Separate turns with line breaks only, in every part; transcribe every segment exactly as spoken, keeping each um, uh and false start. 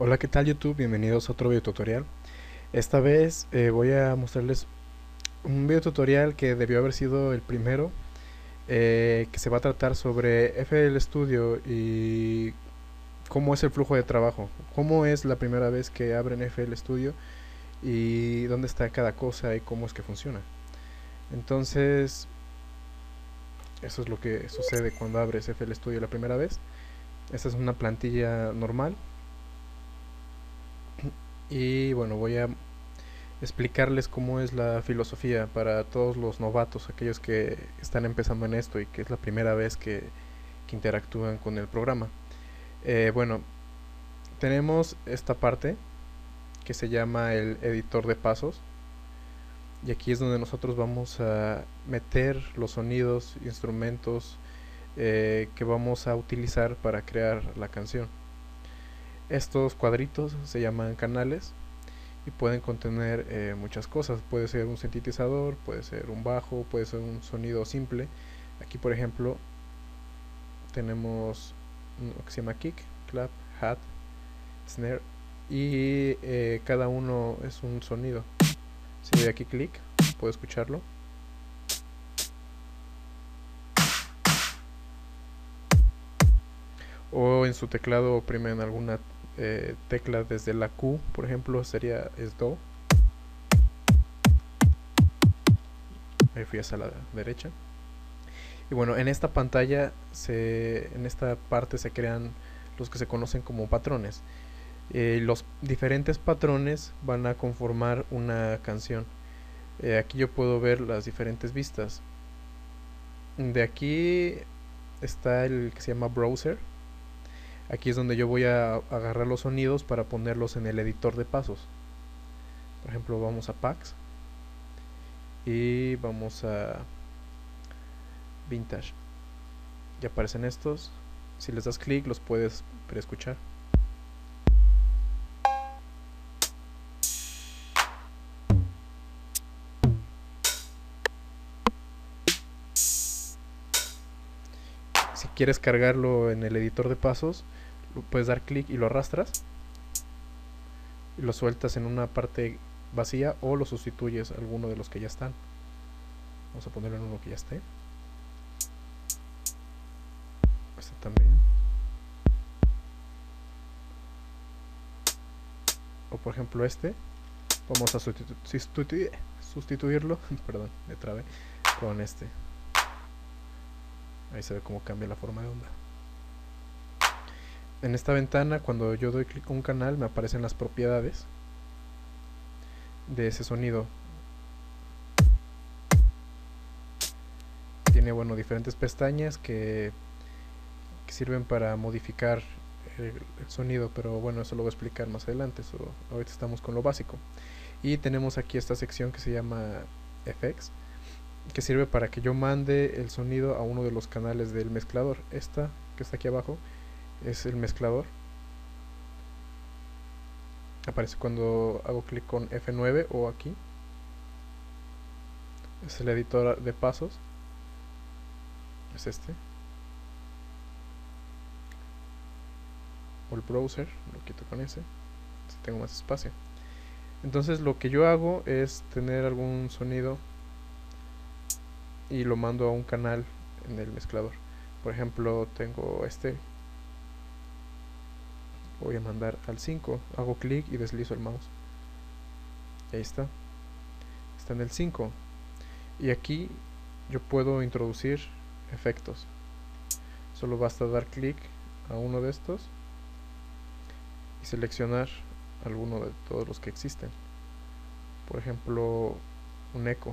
Hola, ¿qué tal YouTube? Bienvenidos a otro video tutorial. Esta vez eh, voy a mostrarles un video tutorial que debió haber sido el primero, eh, que se va a tratar sobre F L Studio y cómo es el flujo de trabajo, cómo es la primera vez que abren F L Studio y dónde está cada cosa y cómo es que funciona. Entonces, eso es lo que sucede cuando abres F L Studio la primera vez. Esta es una plantilla normal y bueno, voy a explicarles cómo es la filosofía para todos los novatos, aquellos que están empezando en esto y que es la primera vez que, que interactúan con el programa. Eh, bueno, tenemos esta parte que se llama el editor de pasos y aquí es donde nosotros vamos a meter los sonidos, instrumentos eh, que vamos a utilizar para crear la canción. Estos cuadritos se llaman canales y pueden contener eh, muchas cosas. Puede ser un sintetizador, puede ser un bajo, puede ser un sonido simple. Aquí por ejemplo tenemos lo que se llama kick, clap, hat, snare y eh, cada uno es un sonido. Si doy aquí clic puedo escucharlo. O en su teclado oprimen alguna eh, tecla desde la Q, por ejemplo, sería es Do. Ahí fui hacia la derecha. Y bueno, en esta pantalla, se, en esta parte se crean los que se conocen como patrones. Eh, los diferentes patrones van a conformar una canción. Eh, aquí yo puedo ver las diferentes vistas. De aquí está el que se llama browser. Aquí es donde yo voy a agarrar los sonidos para ponerlos en el editor de pasos. Por ejemplo, vamos a Packs y vamos a Vintage. Ya aparecen estos. Si les das clic los puedes preescuchar. Si quieres cargarlo en el editor de pasos, puedes dar clic y lo arrastras y lo sueltas en una parte vacía o lo sustituyes a alguno de los que ya están. Vamos a ponerlo en uno que ya esté. Este también. O por ejemplo este. Vamos a sustitu sustitu sustituirlo, perdón, me trabé, con este. Ahí se ve cómo cambia la forma de onda. En esta ventana, cuando yo doy clic a un canal, me aparecen las propiedades de ese sonido. Tiene, bueno, diferentes pestañas que, que sirven para modificar el, el sonido, pero bueno, eso lo voy a explicar más adelante. Eso, ahorita estamos con lo básico. Y tenemos aquí esta sección que se llama F X, que sirve para que yo mande el sonido a uno de los canales del mezclador. Esta que está aquí abajo es el mezclador. Aparece cuando hago clic con F nueve o aquí. Es el editor de pasos. Es este. O el browser, lo quito con ese, si tengo más espacio. Entonces lo que yo hago es tener algún sonido y lo mando a un canal en el mezclador. Por ejemplo, tengo este. Voy a mandar al cinco, hago clic y deslizo el mouse. Y ahí está. Está en el cinco. Y aquí yo puedo introducir efectos. Solo basta dar clic a uno de estos y seleccionar alguno de todos los que existen. Por ejemplo, un eco.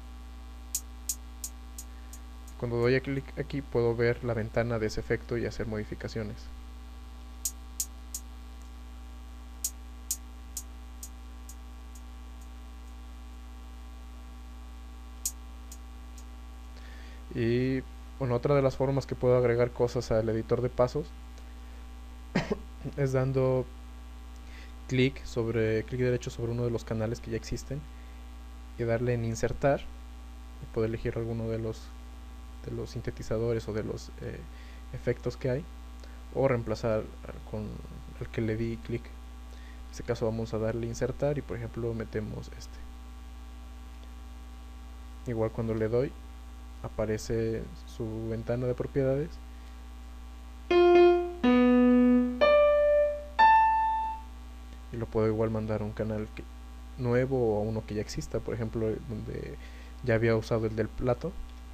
Cuando doy a clic aquí puedo ver la ventana de ese efecto y hacer modificaciones. Y bueno, otra de las formas que puedo agregar cosas al editor de pasos es dando clic sobre clic derecho sobre uno de los canales que ya existen y darle en insertar y poder elegir alguno de los de los sintetizadores o de los eh, efectos que hay, o reemplazar con el que le di clic. este caso vamos a darle insertar y por ejemplo metemos este. Igual cuando le doy aparece su ventana de propiedades y lo puedo igual mandar a un canal que, nuevo o a uno que ya exista, por ejemplo donde ya había usado el del plato.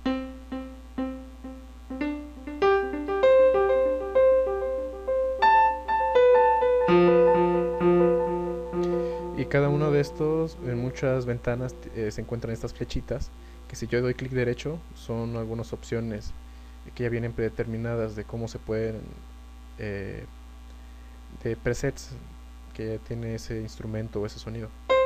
Y cada uno de estos, en muchas ventanas eh, se encuentran estas flechitas que si yo doy clic derecho son algunas opciones que ya vienen predeterminadas de cómo se pueden eh, de presets que ya tiene ese instrumento o ese sonido.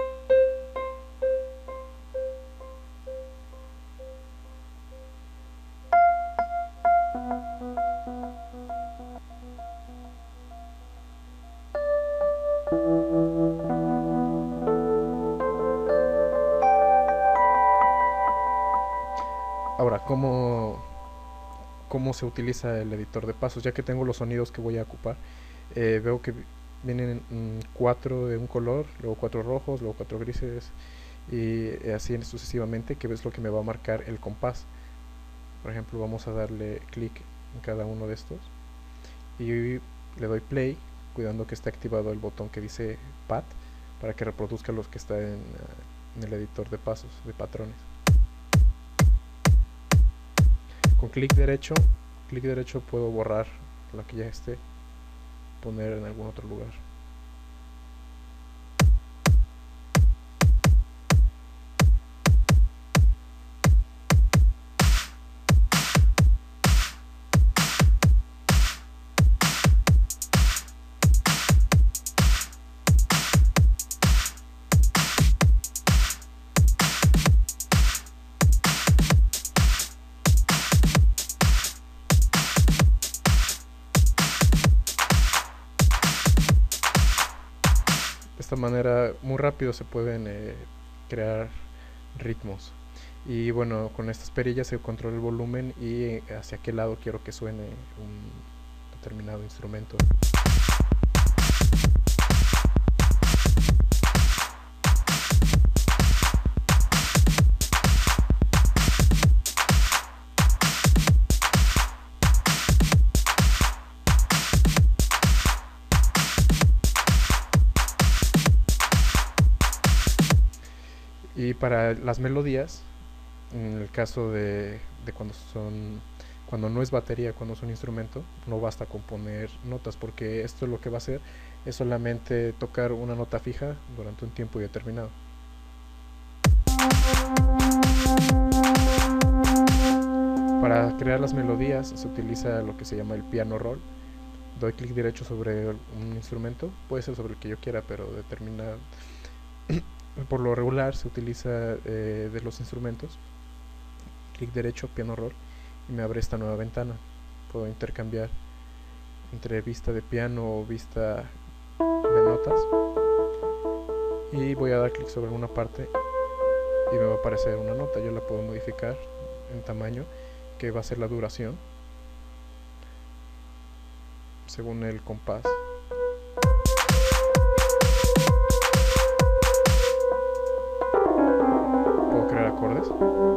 Ahora, ¿cómo, cómo se utiliza el editor de pasos? Ya que tengo los sonidos que voy a ocupar, eh, veo que vienen mm, cuatro de un color, luego cuatro rojos, luego cuatro grises y así sucesivamente, que es lo que me va a marcar el compás. Por ejemplo, vamos a darle clic en cada uno de estos y le doy play, cuidando que esté activado el botón que dice pat para que reproduzca los que está en, en el editor de pasos, de patrones. Con clic derecho, clic derecho puedo borrar la que ya esté, poner en algún otro lugar. De esta manera muy rápido se pueden eh, crear ritmos. Y bueno, con estas perillas se controla el volumen y hacia qué lado quiero que suene un determinado instrumento. Y para las melodías, en el caso de, de cuando son cuando no es batería, cuando es un instrumento, no basta con poner notas, porque esto lo que va a hacer es solamente tocar una nota fija durante un tiempo determinado. Para crear las melodías se utiliza lo que se llama el piano roll. Doy clic derecho sobre un instrumento, puede ser sobre el que yo quiera, pero determina por lo regular se utiliza eh, de los instrumentos. Clic derecho, piano roll, y me abre esta nueva ventana. Puedo intercambiar entre vista de piano o vista de notas, y voy a dar clic sobre una parte y me va a aparecer una nota. Yo la puedo modificar en tamaño, que va a ser la duración según el compás. Puedo crear acordes.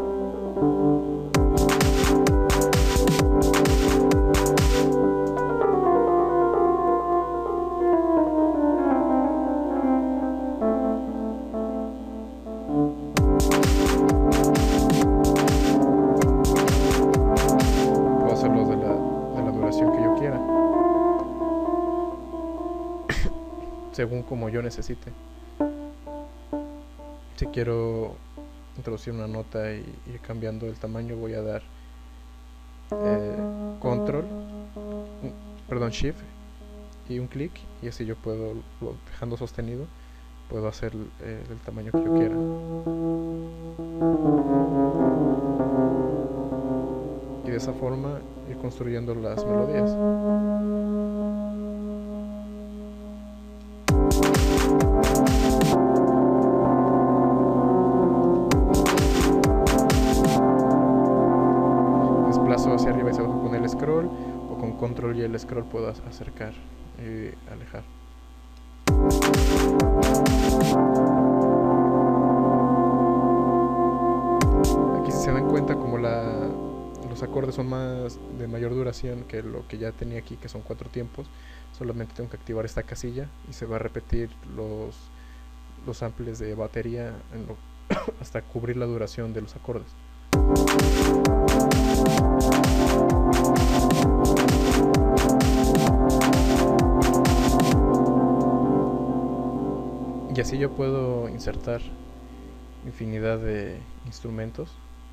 Puedo hacerlo de la, de la duración que yo quiera, según como yo necesite. Si quiero introducir una nota y ir cambiando el tamaño, voy a dar eh, control, perdón, shift y un clic, y así yo puedo, dejando sostenido, puedo hacer eh, el tamaño que yo quiera. Y de esa forma ir construyendo las melodías. Desplazo hacia arriba y hacia abajo con el scroll, o con control y el scroll puedo acercar y alejar. Aquí si se dan cuenta como la, los acordes son más de mayor duración que lo que ya tenía aquí, que son cuatro tiempos, solamente tengo que activar esta casilla y se va a repetir los, los samples de batería en lo, hasta cubrir la duración de los acordes. Y así yo puedo insertar infinidad de instrumentos.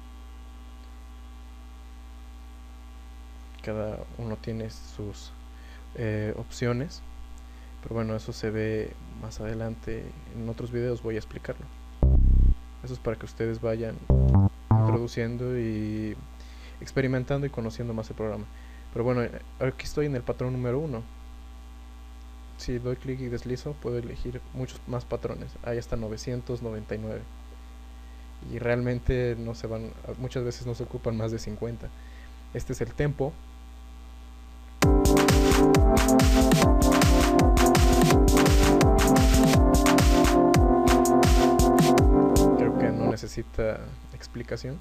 Cada uno tiene sus eh, opciones, pero bueno, eso se ve más adelante. En otros videos voy a explicarlo. Eso es para que ustedes vayan introduciendo y experimentando y conociendo más el programa. Pero bueno, aquí estoy en el patrón número uno. Si doy clic y deslizo, puedo elegir muchos más patrones. Hay hasta novecientos noventa y nueve. Y realmente no se van, muchas veces no se ocupan más de cincuenta. Este es el tempo. Creo que no necesita explicación.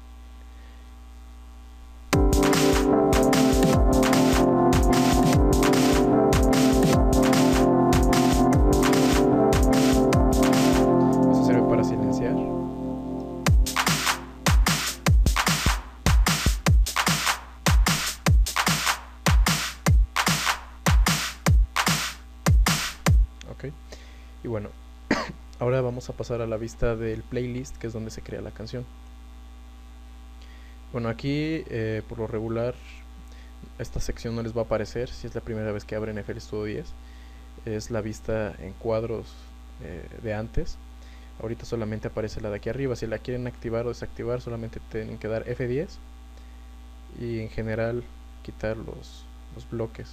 Eso sirve para silenciar. Ok, y bueno, ahora vamos a pasar a la vista del playlist, que es donde se crea la canción. Bueno, aquí eh, por lo regular esta sección no les va a aparecer si es la primera vez que abren F L Studio diez. Es la vista en cuadros eh, de antes. Ahorita solamente aparece la de aquí arriba. Si la quieren activar o desactivar, solamente tienen que dar F diez y en general quitar los, los bloques.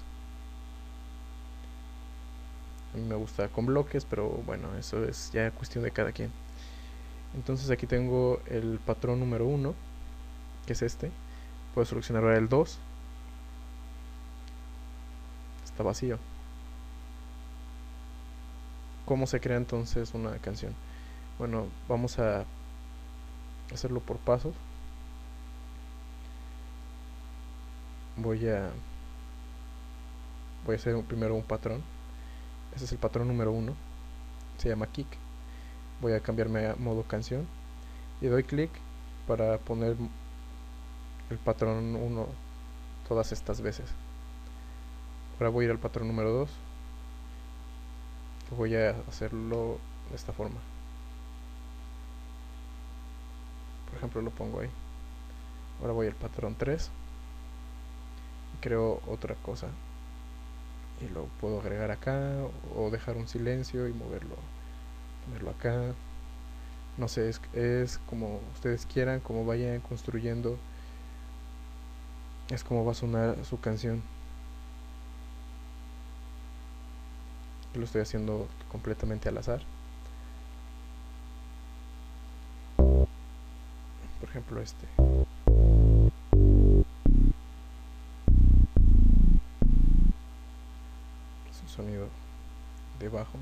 A mí me gusta con bloques, pero bueno, eso es ya cuestión de cada quien. Entonces aquí tengo el patrón número uno, que es este. Puedo seleccionar ahora el dos. Está vacío. ¿Cómo se crea entonces una canción? Bueno, vamos a hacerlo por pasos. Voy a voy a hacer primero un patrón. Ese es el patrón número uno. Se llama kick. Voy a cambiarme a modo canción y doy clic para poner el patrón uno todas estas veces. Ahora voy a ir al patrón número dos. Voy a hacerlo de esta forma. Por ejemplo, lo pongo ahí. Ahora voy al patrón tres y creo otra cosa y lo puedo agregar acá o dejar un silencio y moverlo ponerlo acá. No sé, es, es como ustedes quieran, como vayan construyendo, es como va a sonar su canción. Yo lo estoy haciendo completamente al azar. Por ejemplo, este. Es un sonido de bajo.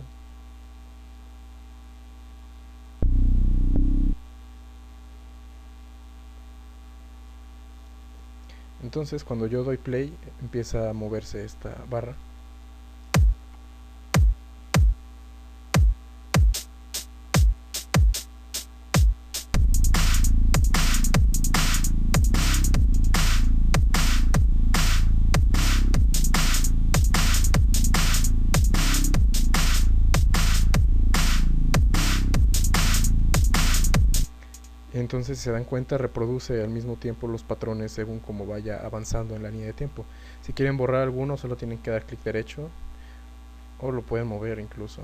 Entonces cuando yo doy play empieza a moverse esta barra. Entonces, si se dan cuenta, reproduce al mismo tiempo los patrones según como vaya avanzando en la línea de tiempo. Si quieren borrar alguno, solo tienen que dar clic derecho o lo pueden mover incluso.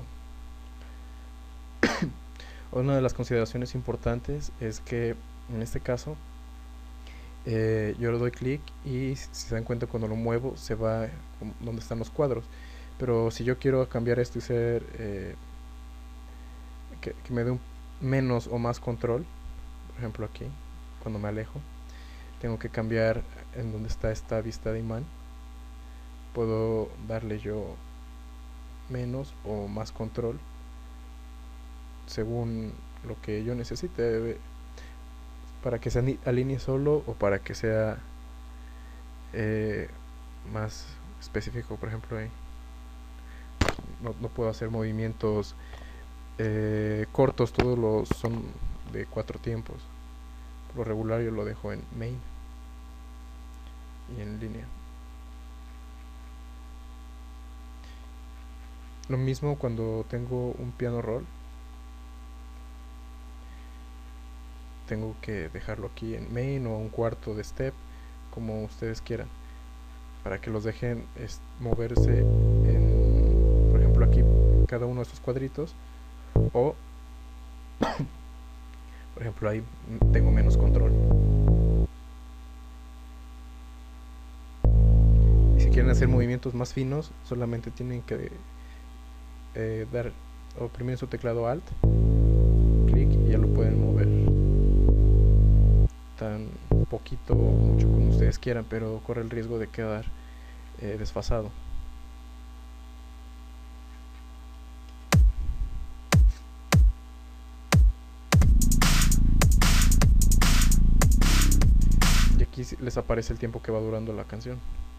Una de las consideraciones importantes es que en este caso eh, yo le doy clic y si se dan cuenta, cuando lo muevo se va donde están los cuadros. Pero si yo quiero cambiar esto y ser eh, que, que me dé un menos o más control, por ejemplo aquí, cuando me alejo, tengo que cambiar en donde está esta vista de imán. Puedo darle yo menos o más control según lo que yo necesite, para que se alinee solo o para que sea eh, más específico. Por ejemplo, ahí no, no puedo hacer movimientos eh, cortos, todos los son de cuatro tiempos. Por lo regular yo lo dejo en main y en línea. Lo mismo cuando tengo un piano roll, tengo que dejarlo aquí en main o un cuarto de step, como ustedes quieran, para que los dejen es, moverse en, por ejemplo, aquí cada uno de estos cuadritos, o por ejemplo ahí tengo menos control. Y si quieren hacer movimientos más finos, solamente tienen que eh, dar oprimir su teclado alt, clic, y ya lo pueden mover tan poquito o mucho como ustedes quieran, pero corre el riesgo de quedar eh, desfasado. Y aquí les aparece el tiempo que va durando la canción.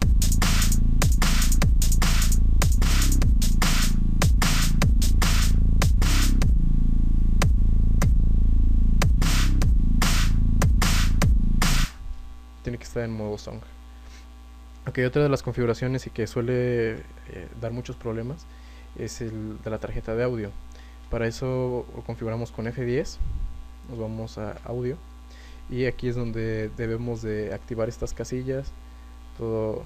Tiene que estar en modo song. Ok, otra de las configuraciones y que suele eh, dar muchos problemas es el de la tarjeta de audio. Para eso lo configuramos con F diez, nos vamos a audio, y aquí es donde debemos de activar estas casillas, todo,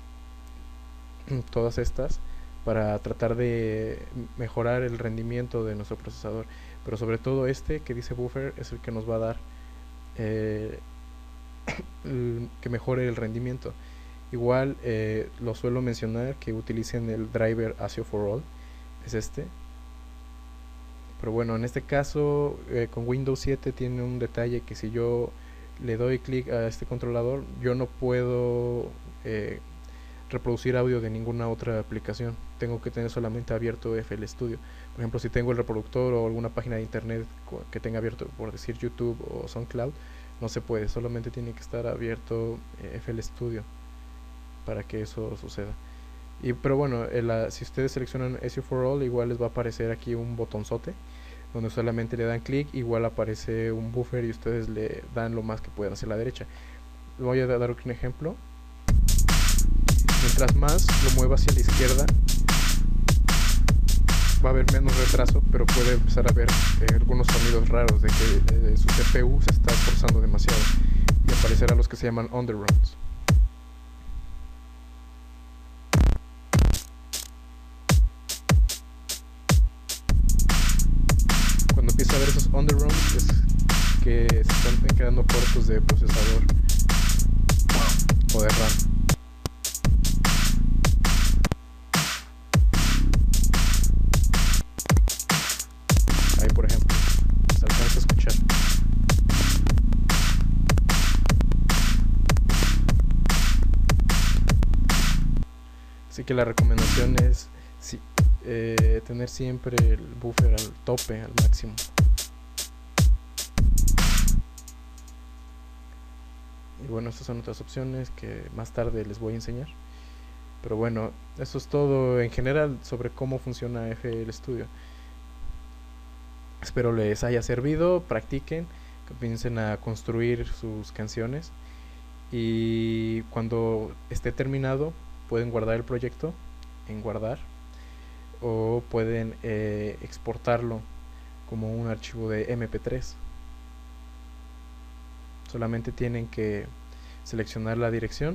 todas estas, para tratar de mejorar el rendimiento de nuestro procesador. Pero sobre todo este que dice buffer es el que nos va a dar eh, que mejore el rendimiento. Igual eh, lo suelo mencionar que utilicen el driver ASIO for All, es este. Pero bueno, en este caso eh, con Windows siete tiene un detalle, que si yo le doy clic a este controlador, yo no puedo eh, reproducir audio de ninguna otra aplicación. Tengo que tener solamente abierto F L Studio. Por ejemplo, si tengo el reproductor o alguna página de internet que tenga abierto, por decir YouTube o SoundCloud, no se puede, solamente tiene que estar abierto eh, F L Studio para que eso suceda. Y pero bueno, el, si ustedes seleccionan ASIO for All, igual les va a aparecer aquí un botonzote donde solamente le dan clic, igual aparece un buffer y ustedes le dan lo más que puedan hacia la derecha. Voy a dar un ejemplo. Mientras más lo mueva hacia la izquierda, va a haber menos retraso, pero puede empezar a ver eh, algunos sonidos raros de que eh, su C P U se está esforzando demasiado, y aparecerán los que se llaman underruns. Cuando empieza a ver esos underruns es que se están quedando cortos de procesador o de RAM. Ahí, por ejemplo, se alcanza a escuchar. Así que la recomendación es sí, eh, tener siempre el buffer al tope, al máximo. Y bueno, estas son otras opciones que más tarde les voy a enseñar. Pero bueno, eso es todo en general sobre cómo funciona F L Studio. Espero les haya servido, practiquen, comiencen a construir sus canciones, y cuando esté terminado pueden guardar el proyecto en guardar, o pueden eh, exportarlo como un archivo de M P tres. Solamente tienen que seleccionar la dirección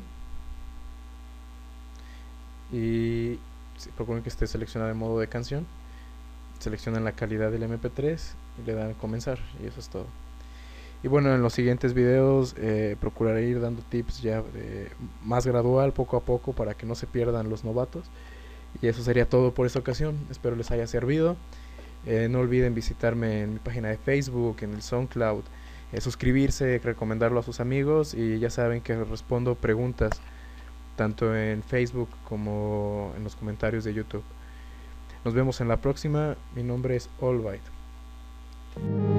y procuren que esté seleccionada en modo de canción, seleccionan la calidad del M P tres y le dan comenzar, y eso es todo. Y bueno, en los siguientes videos eh, procuraré ir dando tips ya de más gradual, poco a poco, para que no se pierdan los novatos. Y eso sería todo por esta ocasión, espero les haya servido. Eh, no olviden visitarme en mi página de Facebook, en el SoundCloud, eh, suscribirse, recomendarlo a sus amigos, y ya saben que respondo preguntas tanto en Facebook como en los comentarios de YouTube. Nos vemos en la próxima. Mi nombre es Allbyte.
Bye.